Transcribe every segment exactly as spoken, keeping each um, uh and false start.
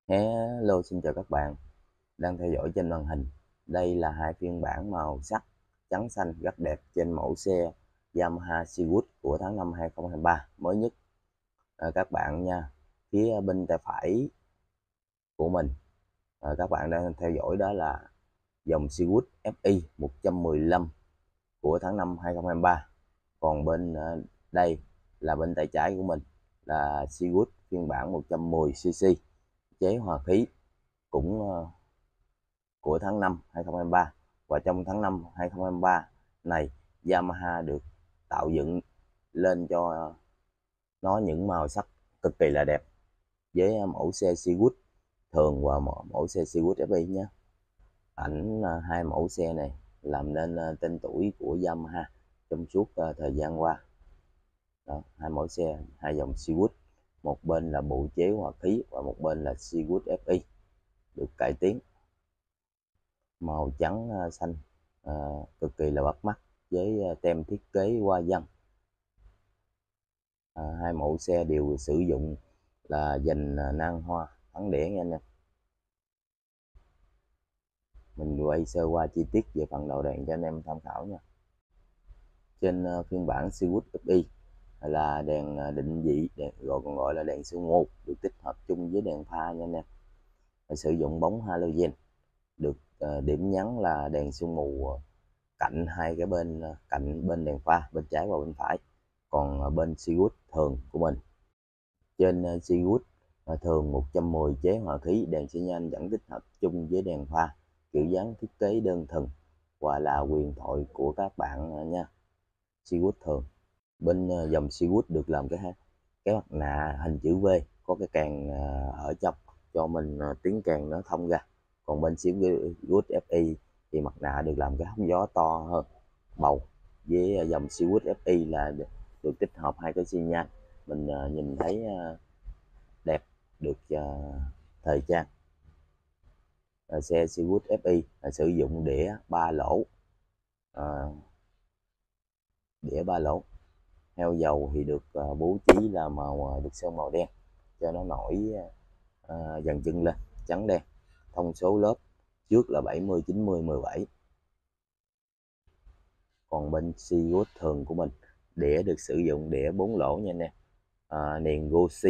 Hello, xin chào các bạn đang theo dõi trên màn hình. Đây là hai phiên bản màu sắc trắng xanh rất đẹp trên mẫu xe Yamaha Seawood của tháng năm hai không hai ba mới nhất. À, các bạn nha, phía bên tay phải của mình à, các bạn đang theo dõi đó là dòng Seawood ép i một trăm mười lăm của tháng năm hai không hai ba. Còn bên à, đây là bên tay trái của mình là Seawood phiên bản một trăm mười xê xê chế hòa khí cũng à, của tháng năm hai không hai ba. Và trong tháng năm hai không hai ba này, Yamaha được tạo dựng lên cho nó những màu sắc cực kỳ là đẹp với mẫu xe Seawood thường và mẫu xe Seawood ép i nhé. Ảnh hai mẫu xe này làm nên tên tuổi của Yamaha trong suốt thời gian qua. Đó, hai mẫu xe, hai dòng Seawood, một bên là bộ chế hòa khí và một bên là Seawood ép i được cải tiến. Màu trắng xanh à, cực kỳ là bắt mắt với tem thiết kế hoa văn. À, hai mẫu xe đều sử dụng là dành nang hoa thắng đĩa nha anh em. Mình quay sơ qua chi tiết về phần đầu đèn cho anh em tham khảo nha. Trên phiên bản Seawood ép i là đèn định vị, đèn gọi còn gọi là đèn sương mù, được tích hợp chung với đèn pha nha anh em. Sử dụng bóng halogen, được điểm nhấn là đèn sương mù cạnh hai cái bên cạnh bên đèn pha bên trái và bên phải. Còn bên Seawood thường của mình, trên Seawood thường một trăm mười chế hòa khí, đèn xi nhan vẫn tích hợp chung với đèn pha, kiểu dáng thiết kế đơn thuần và là huyền thoại của các bạn nha. Seawood thường bên dòng Seawood được làm cái cái mặt nạ hình chữ V, có cái càng ở trong cho mình tiếng càng nó thông ra. Còn bên Seawood ép i thì mặt nạ được làm cái hốc gió to hơn, bầu. Với dòng Seawood ép i là được tích hợp hai cái xi nhan, mình nhìn thấy đẹp, được thời trang. Xe Seawood ép i sử dụng đĩa ba lỗ, đĩa ba lỗ heo dầu thì được bố trí là màu được sơn màu đen cho nó nổi dàn chân lên trắng đen. Thông số lớp trước là bảy mươi, chín mươi, mười bảy. Còn bên Seawood thường của mình, đĩa được sử dụng đĩa bốn lỗ nha anh em, à, niền Gosi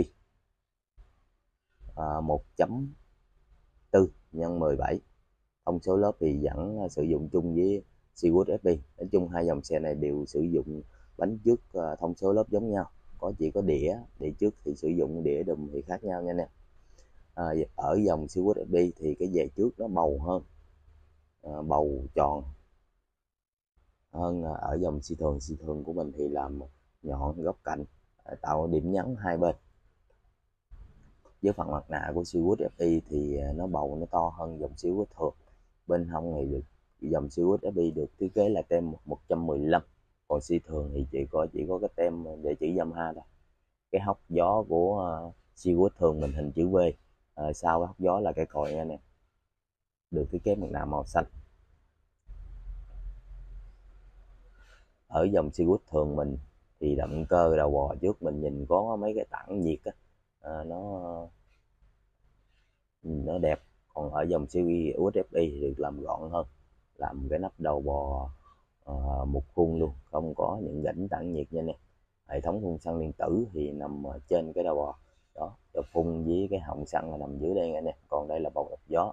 à, một chấm bốn nhân mười bảy. Thông số lớp thì vẫn sử dụng chung với Seawood ép i. Nói chung hai dòng xe này đều sử dụng bánh trước thông số lớp giống nhau, có chỉ có đĩa đĩa trước thì sử dụng đĩa đùm thì khác nhau nha anh em. À, ở dòng Seawood ép i thì cái dè trước nó bầu hơn, à, bầu tròn hơn ở dòng xi thường. Xi thường của mình thì làm nhọn góc cạnh, tạo điểm nhấn hai bên. Với phần mặt nạ của Seawood ép i thì nó bầu nó to hơn dòng Seawood thường. Bên hông thì được dòng Seawood ép i được thiết kế là tem một trăm mười lăm, còn xi thường thì chỉ có chỉ có cái tem để chữ Yamaha thôi. Cái hốc gió của uh, Seawood thường mình hình chữ V, à, sau cái hốc gió là cái còi nha anh em, được thiết kế mặt nạ màu xanh. Ở dòng Seawood thường mình thì động cơ đầu bò trước mình nhìn có mấy cái tản nhiệt á, à, nó nó đẹp. Còn ở dòng Seawood ép i thì được làm gọn hơn, làm cái nắp đầu bò uh, một khuôn luôn, không có những rãnh tản nhiệt nha nè. Hệ thống phun xăng điện tử thì nằm trên cái đầu bò đó, cho phun với cái họng xăng là nằm dưới đây nha nè. Còn đây là bầu lọc gió,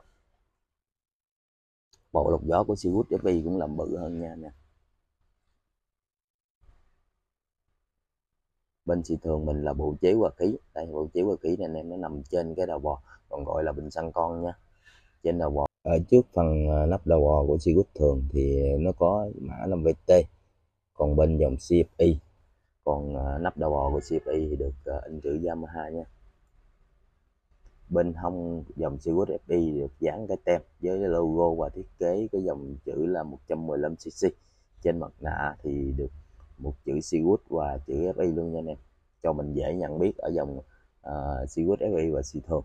bầu lọc gió của Seawood ép i cũng làm bự hơn nha nè. Bên xi thường mình là bộ chế hòa khí, đây bộ chế hòa khí này anh em, nó nằm trên cái đầu bò, còn gọi là bình xăng con nha. Trên đầu bò ở trước phần nắp đầu bò của Seawood thường thì nó có mã năm vê tê, còn bên dòng xê ép i, còn nắp đầu bò của xê ép i thì được in chữ Yamaha nha. Bên hông dòng Seawood ép i được dán cái tem với cái logo và thiết kế cái dòng chữ là một trăm mười lăm xê xê. Trên mặt nạ thì được một chữ Seawood và chữ ép i luôn nha anh em, cho mình dễ nhận biết ở dòng uh, Seawood ép i và xi thường.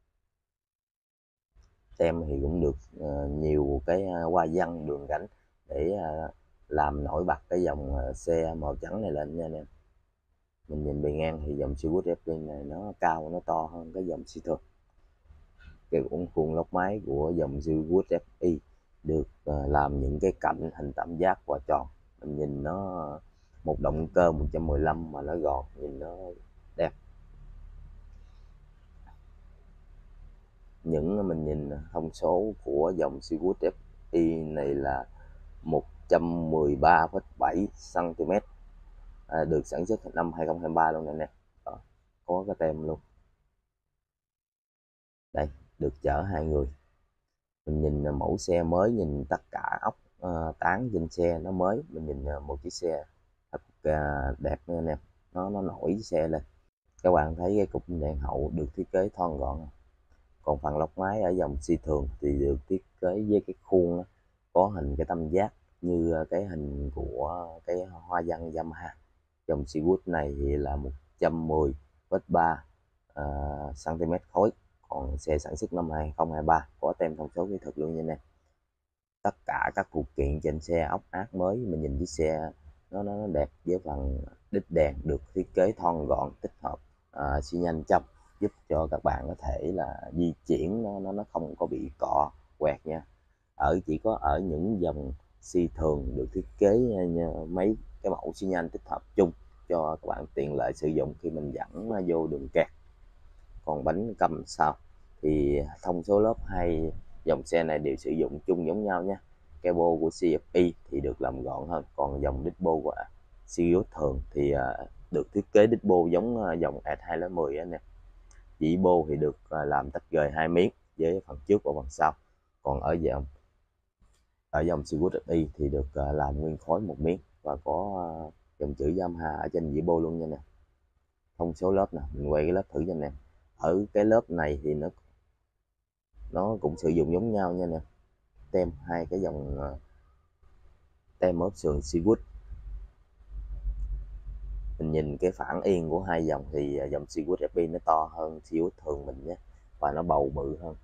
Tem thì cũng được uh, nhiều cái uh, hoa văn đường gánh để uh, làm nổi bật cái dòng uh, xe màu trắng này lên nha anh em. Mình nhìn bề ngang thì dòng Seawood ép i này nó cao, nó to hơn cái dòng xi thường. cái cuộn khuôn lốc máy của dòng Seawood ép i được uh, làm những cái cạnh hình tam giác và tròn. Mình nhìn nó một động cơ một trăm mười lăm mà nó gọn, nhìn nó đẹp. Những mình nhìn thông số của dòng Seawood ép i này là một trăm mười ba phẩy bảy xăng ti mét, à, được sản xuất năm hai không hai ba luôn này nè. Đó, có cái tem luôn. Đây, được chở hai người. Mình nhìn mẫu xe mới, nhìn tất cả ốc uh, tán trên xe nó mới. Mình nhìn uh, một chiếc xe thật uh, đẹp nha anh em, nó nó nổi xe lên. Các bạn thấy cái cục đèn hậu được thiết kế thon gọn. Còn phần lốc máy ở dòng xi thường thì được thiết kế với cái khuôn đó, có hình cái tam giác như cái hình của cái hoa văn Yamaha. Dòng Seawood này thì là một trăm mười phẩy ba uh, cm khối. Còn xe sản xuất năm hai không hai ba, có tem thông số kỹ thuật luôn nha anh em. Tất cả các phụ kiện trên xe ốc át mới. Mình nhìn chiếc xe nó nó đẹp, với phần đít đèn được thiết kế thon gọn, tích hợp uh, xi nhan trong, giúp cho các bạn có thể là di chuyển nó nó nó không có bị cọ quẹt nha. Ở chỉ có ở những dòng xi thường được thiết kế mấy cái mẫu xi nhan tích hợp chung cho các bạn tiện lợi sử dụng khi mình dẫn vô đường kẹt. Còn bánh cầm sau thì thông số lớp hai dòng xe này đều sử dụng chung giống nhau nhé. Cái bô của xê ép i thì được làm gọn hơn, còn dòng đít bô của Seawood thường thì được thiết kế đít bô giống dòng S hai một không anh em. Chỉ bô thì được làm tách rời hai miếng với phần trước và phần sau. Còn ở dòng ở dòng Seawood ép i thì được làm nguyên khối một miếng và có dòng chữ Yamaha ở trên dĩ bô luôn nha nè. Thông số lớp nè, mình quay cái lớp thử cho anh em. Ở cái lớp này thì nó nó cũng sử dụng giống nhau nha nè. Tem hai cái dòng tem ốp sườn Seawood. Mình nhìn cái phản yên của hai dòng thì dòng Seawood ép i nó to hơn Seawood thường mình nhé, và nó bầu bự hơn.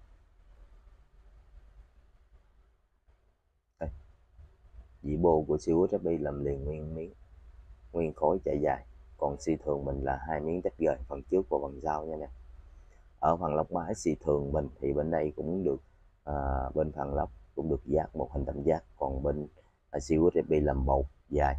Đây, dĩ bô của Seawood ép i làm liền nguyên miếng, nguyên khối chạy dài. Còn xi thường mình là hai miếng tách rời, phần trước và phần sau nha nè. Ở phần lốc máy xi thường mình thì bên đây cũng được à, bên phần lốc cũng được dát một hình tam giác, còn bên Seawood ép i làm bầu dài.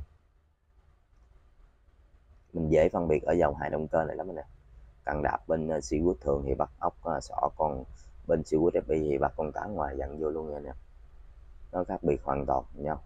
Mình dễ phân biệt ở dòng hai động cơ này lắm nè. Cần đạp bên Seawood thường thì bắt ốc sọ, còn bên Seawood ép i thì bắt con cá ngoài dặn vô luôn nha nè. Nó khác biệt hoàn toàn nhau.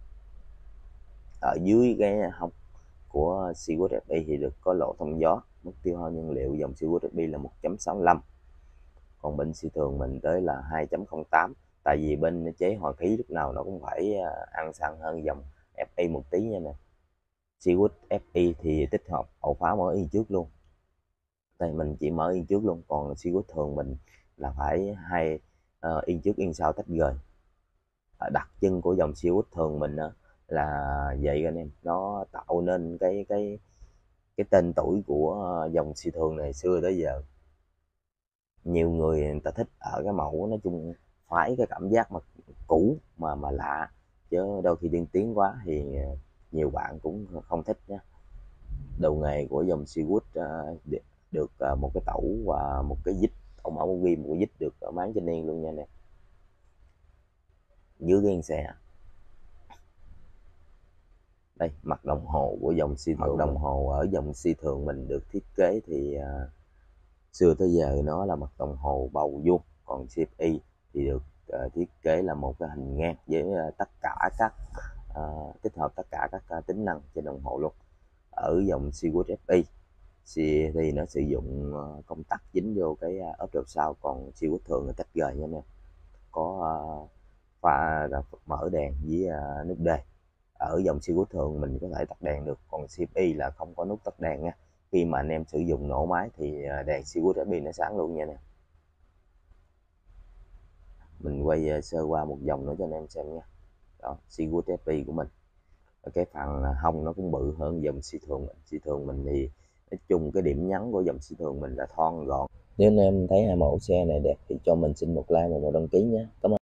Ở dưới cái hông của Seawood ép i thì được có lỗ thông gió. Mức tiêu hao nhiên liệu dòng Seawood ép i là một chấm sáu lăm, còn bên xi thường mình tới là hai chấm không tám. Tại vì bên chế hòa khí lúc nào nó cũng phải ăn xăng hơn dòng ép i một tí nha nè. Seawood ép i thì tích hợp ổ khóa mở yên trước luôn. Đây mình chỉ mở yên trước luôn, còn Seawood thường mình là phải hai uh, yên trước yên sau tách rời. Đặc trưng của dòng Seawood thường mình uh, là vậy anh em, nó tạo nên cái cái cái tên tuổi của dòng xi thường này xưa tới giờ. Nhiều người người ta thích ở cái mẫu, nói chung phải cái cảm giác mà cũ mà mà lạ, chứ đôi khi tiên tiến quá thì nhiều bạn cũng không thích nhé. Đầu nghề của dòng Seawood uh, được uh, một cái tẩu và một cái dít, tẩu mẫu một ghi một cái dít được máng trên niên luôn nha nè. Dưới ghen xe đây, mặt đồng hồ của dòng xi thường. Mặt đồng hồ ở dòng xi thường mình được thiết kế thì uh, xưa tới giờ nó là mặt đồng hồ bầu vuông, còn xê ép i thì được uh, thiết kế là một cái hình ngang với uh, tất cả các uh, tích hợp tất cả các uh, tính năng trên đồng hồ luôn. Ở dòng Seawood ép i thì nó sử dụng uh, công tắc dính vô cái uh, ốp đầu sau, còn Seawood thường là tách rời nha nè. Có uh, pha mở đèn với uh, nút đề. Ở dòng Seawood thường mình có thể tắt đèn được, còn xê ép i là không có nút tắt đèn nha. Khi mà anh em sử dụng nổ máy thì đèn Seawood ép i nó sáng luôn nha nè. Mình quay sơ qua một vòng nữa cho anh em xem nha. Đó, Seawood ép i của mình. Cái phần hông nó cũng bự hơn dòng xi thường mình. Xi thường mình thì nói chung cái điểm nhấn của dòng xi thường mình là thon gọn. Nếu anh em thấy hai mẫu xe này đẹp thì cho mình xin một like và một đăng ký nhé. Cảm ơn.